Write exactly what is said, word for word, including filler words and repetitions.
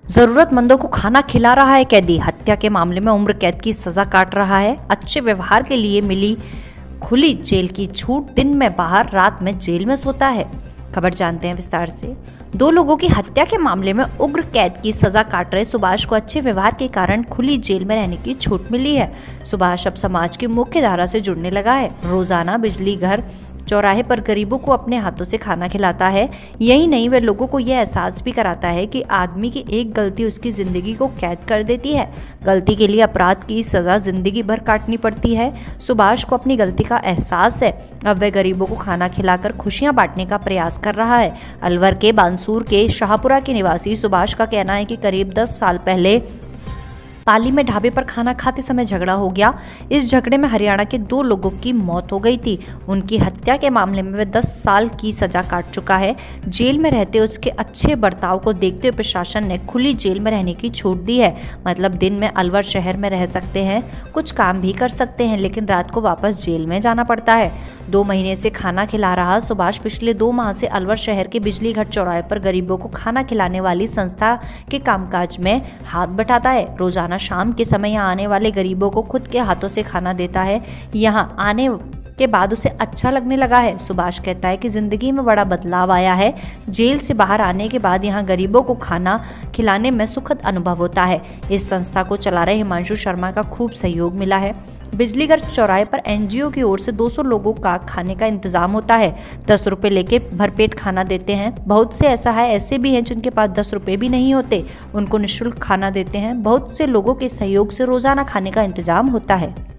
जरूरतमंदों को खाना खिला रहा है कैदी। हत्या के मामले में उम्र कैद की सजा काट रहा है। अच्छे व्यवहार के लिए मिली खुली जेल की छूट। दिन में बाहर, रात में जेल में सोता है। खबर जानते हैं विस्तार से। दो लोगों की हत्या के मामले में उग्र कैद की सजा काट रहे सुभाष को अच्छे व्यवहार के कारण खुली जेल में रहने की छूट मिली है। सुभाष अब समाज की मुख्य धारा से जुड़ने लगा है। रोजाना बिजली घर चौराहे पर गरीबों को अपने हाथों से खाना खिलाता है। यही नहीं, वह लोगों को यह एहसास भी कराता है कि आदमी की एक गलती उसकी जिंदगी को कैद कर देती है। गलती के लिए अपराध की सजा जिंदगी भर काटनी पड़ती है। सुभाष को अपनी गलती का एहसास है। अब वह गरीबों को खाना खिलाकर खुशियां बांटने का प्रयास कर रहा है। अलवर के बानसूर के शाहपुरा के निवासी सुभाष का कहना है कि करीब दस साल पहले पाली में ढाबे पर खाना खाते समय झगड़ा हो गया। इस झगड़े में हरियाणा के दो लोगों की मौत हो गई थी। उनकी हत्या के मामले में वह दस साल की सजा काट चुका है। जेल में रहते उसके अच्छे बर्ताव को देखते हुए प्रशासन ने खुली जेल में रहने की छूट दी है। मतलब दिन में अलवर शहर में रह सकते हैं, कुछ काम भी कर सकते हैं, लेकिन रात को वापस जेल में जाना पड़ता है। दो महीने से खाना खिला रहा सुभाष पिछले दो माह से अलवर शहर के बिजली घर चौराहे पर गरीबों को खाना खिलाने वाली संस्था के कामकाज में हाथ बटाता है। रोजाना शाम के समय यहाँ आने वाले गरीबों को खुद के हाथों से खाना देता है। यहाँ आने के बाद उसे अच्छा लगने लगा है। सुभाष कहता है कि जिंदगी में बड़ा बदलाव आया है। जेल से बाहर आने के बाद यहाँ गरीबों को खाना खिलाने में सुखद अनुभव होता है। इस संस्था को चला रहे हिमांशु शर्मा का खूब सहयोग मिला है। बिजलीघर चौराहे पर एनजीओ की ओर से दो सौ लोगों का खाने का इंतजाम होता है। दस रुपए लेके भरपेट खाना देते हैं। बहुत से ऐसा है ऐसे भी हैं जिनके पास दस रुपए भी नहीं होते, उनको निःशुल्क खाना देते हैं। बहुत से लोगों के सहयोग से रोजाना खाने का इंतजाम होता है।